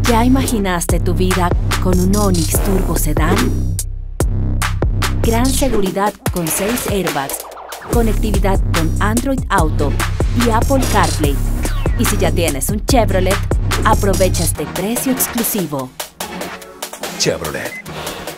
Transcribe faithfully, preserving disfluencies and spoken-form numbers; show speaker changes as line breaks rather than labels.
¿Ya imaginaste tu vida con un Onix Turbo Sedán? Gran seguridad con seis airbags, conectividad con Android Auto y Apple CarPlay. Y si ya tienes un Chevrolet, aprovecha este precio exclusivo.
Chevrolet.